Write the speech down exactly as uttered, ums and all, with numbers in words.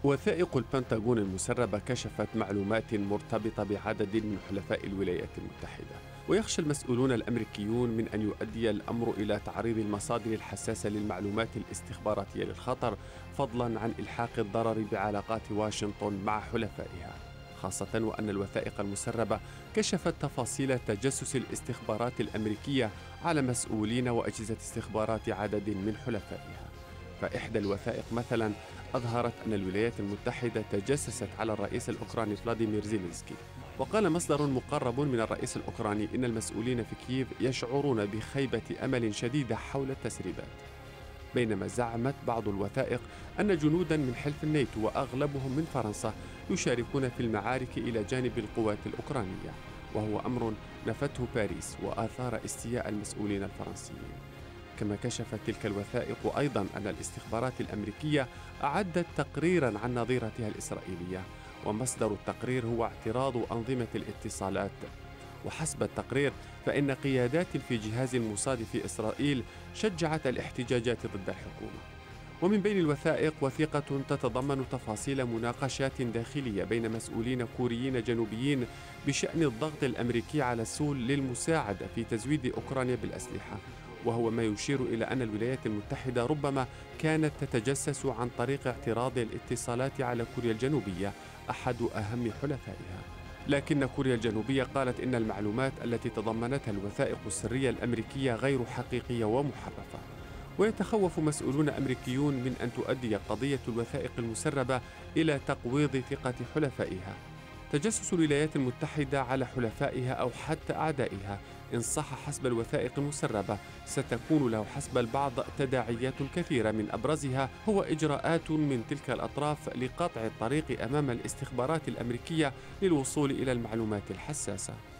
وثائق البنتاغون المسربة كشفت معلومات مرتبطة بعدد من حلفاء الولايات المتحدة، ويخشى المسؤولون الأمريكيون من أن يؤدي الأمر إلى تعريض المصادر الحساسة للمعلومات الاستخباراتية للخطر، فضلا عن إلحاق الضرر بعلاقات واشنطن مع حلفائها، خاصة وأن الوثائق المسربة كشفت تفاصيل تجسس الاستخبارات الأمريكية على مسؤولين وأجهزة استخبارات عدد من حلفائها. فإحدى الوثائق مثلا أظهرت أن الولايات المتحدة تجسست على الرئيس الأوكراني فلاديمير زيلينسكي، وقال مصدر مقرب من الرئيس الأوكراني إن المسؤولين في كييف يشعرون بخيبة أمل شديدة حول التسريبات، بينما زعمت بعض الوثائق أن جنودا من حلف الناتو وأغلبهم من فرنسا يشاركون في المعارك إلى جانب القوات الأوكرانية، وهو أمر نفته باريس وآثار استياء المسؤولين الفرنسيين. كما كشفت تلك الوثائق أيضا أن الاستخبارات الأمريكية أعدت تقريرا عن نظيرتها الإسرائيلية، ومصدر التقرير هو اعتراض أنظمة الاتصالات. وحسب التقرير فإن قيادات في جهاز الموساد في إسرائيل شجعت الاحتجاجات ضد الحكومة. ومن بين الوثائق وثيقة تتضمن تفاصيل مناقشات داخلية بين مسؤولين كوريين جنوبيين بشأن الضغط الأمريكي على سول للمساعدة في تزويد أوكرانيا بالأسلحة، وهو ما يشير إلى أن الولايات المتحدة ربما كانت تتجسس عن طريق اعتراض الاتصالات على كوريا الجنوبية أحد أهم حلفائها. لكن كوريا الجنوبية قالت إن المعلومات التي تضمنتها الوثائق السرية الأمريكية غير حقيقية ومحرفة، ويتخوف مسؤولون أمريكيون من أن تؤدي قضية الوثائق المسربة إلى تقويض ثقة حلفائها. تجسس الولايات المتحدة على حلفائها أو حتى أعدائها إن صح حسب الوثائق المسربة ستكون له حسب البعض تداعيات كثيرة، من أبرزها هو إجراءات من تلك الأطراف لقطع الطريق أمام الاستخبارات الأمريكية للوصول إلى المعلومات الحساسة.